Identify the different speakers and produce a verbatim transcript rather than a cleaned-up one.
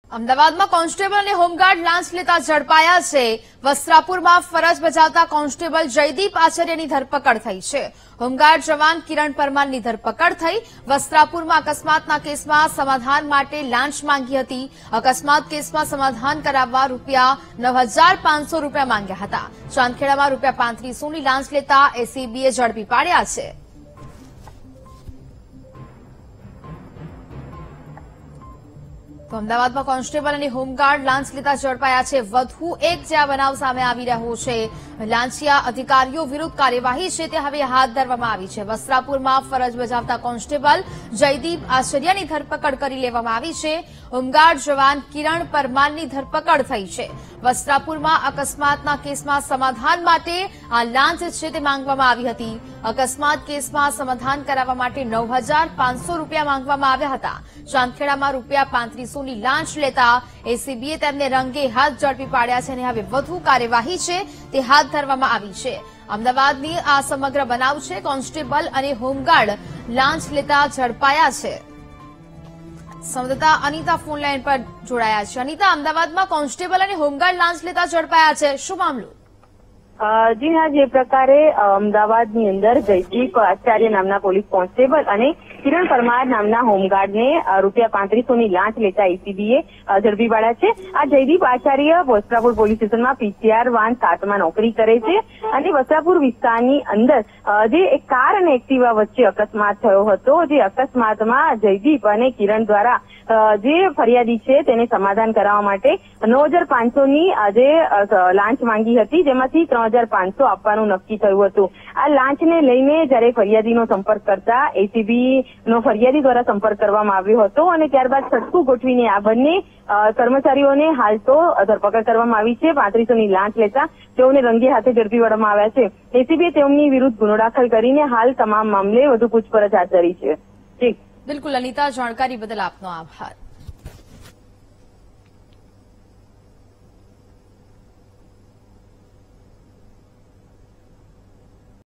Speaker 1: અમદાવાદમાં કોન્સ્ટેબલ અને હોમગાર્ડ લાંચ લેતા ઝડપાયા છે। વસ્ત્રાપુરમાં ફરજ બજાવતા કોન્સ્ટેબલ જયદીપ આચાર્યની ધરપકડ થઈ છે। હોમગાર્ડ જવાન કિરણ પરમારની ધરપકડ થઈ। વસ્ત્રાપુરમાં અકસ્માતના કેસમાં સમાધાન માટે લાંચ માંગી હતી। અકસ્માત કેસમાં સમાધાન કરાવવા રૂપિયા નવ હજાર પાંચસો રૂપિયા માંગ્યા હતા। ચાંદખેડામાં રૂપિયા પાંત્રીસોની લાંચ લેતા એસીબીએ ઝડપી પાડ્યા છે। તો અમદાવાદમાં કોન્સ્ટેબલ અને હોમગાર્ડ લાંચ લેતા ઝડપાયા છે। વધુ એક જે આ બનાવ સામે આવી રહ્યો છે। લાંચિયા અધિકારીઓ વિરુદ્ધ કાર્યવાહી છે તે હવે હાથ ધરવામાં આવી છે। વસ્ત્રાપુરમાં ફરજ બજાવતા કોન્સ્ટેબલ જયદીપ આચાર્યની ધરપકડ કરી લેવામાં આવી છે। હોમગાર્ડ જવાન કિરણ પરમારની ધરપકડ થઈ છે। વસ્ત્રાપુરમાં અકસ્માતના કેસમાં સમાધાન માટે આ લાંચ છે તે માંગવામાં આવી હતી। અકસ્માત કેસમાં સમાધાન કરાવવા માટે નવ હજાર પાંચસો રૂપિયા માંગવામાં આવ્યા હતા। ચાંદખેડામાં રૂપિયા પાંત્રીસોની લાંચ લેતા એસીબીએ તેમને રંગે હાથ ઝડપી પાડ્યા છે અને હવે વધુ કાર્યવાહી છે તે હાથ ધરવામાં આવી છે। અમદાવાદની આ સમગ્ર બનાવ છે। કોન્સ્ટેબલ અને હોમગાર્ડ લાંચ લેતા ઝડપાયા છે। સંવાદદાતા અનિતા ફોનલાઈન પર જોડાયા છે। અનિતા, અમદાવાદમાં કોન્સ્ટેબલ અને હોમગાર્ડ લાંચ લેતા ઝડપાયા છે, શું મામલો?
Speaker 2: જી હા, જે પ્રકારે અમદાવાદની અંદર જયદીપ આચાર્ય નામના પોલીસ કોન્સ્ટેબલ અને કિરણ પરમાર નામના હોમગાર્ડને રૂપિયા પાંત્રીસોની લાંચ લેતા એસીબીએ ઝડપી પાડ્યા છે। આ જયદીપ આચાર્ય વસ્ત્રાપુર પોલીસ સ્ટેશનમાં પીસીઆર વાન સાતમાં નોકરી કરે છે અને વસ્ત્રાપુર વિસ્તારની અંદર જે એક કાર અને એક્ટિવા વચ્ચે અકસ્માત થયો હતો, જે અકસ્માતમાં જયદીપ અને કિરણ દ્વારા જે ફરિયાદી છે તેને સમાધાન કરાવવા માટે નવ હજાર પાંચસોની જે લાંચ માંગી હતી, જેમાંથી ત્રણ હજાર પાંચસો આપવાનું નક્કી થયું હતું। આ લાંચને લઈને જયારે ફરિયાદીનો સંપર્ક કરતા એસીબી નો ફરિયાદી દ્વારા સંપર્ક કરવામાં આવ્યો હતો અને ત્યારબાદ છટકું ગોઠવીને આ બંને કર્મચારીઓને હાલ તો ધરપકડ કરવામાં આવી છે। પાંત્રીસોની લાંચ લેતા તેઓને રંગે હાથે ઝડપી પાડવામાં આવ્યા છે। એસીબીએ તેમની વિરુદ્ધ ગુનો દાખલ કરીને હાલ તમામ મામલે વધુ પૂછપરછ હાથ ધરી છે।
Speaker 1: બિલકુલ અનિતા, જાણકારી બદલ આપનો આભાર।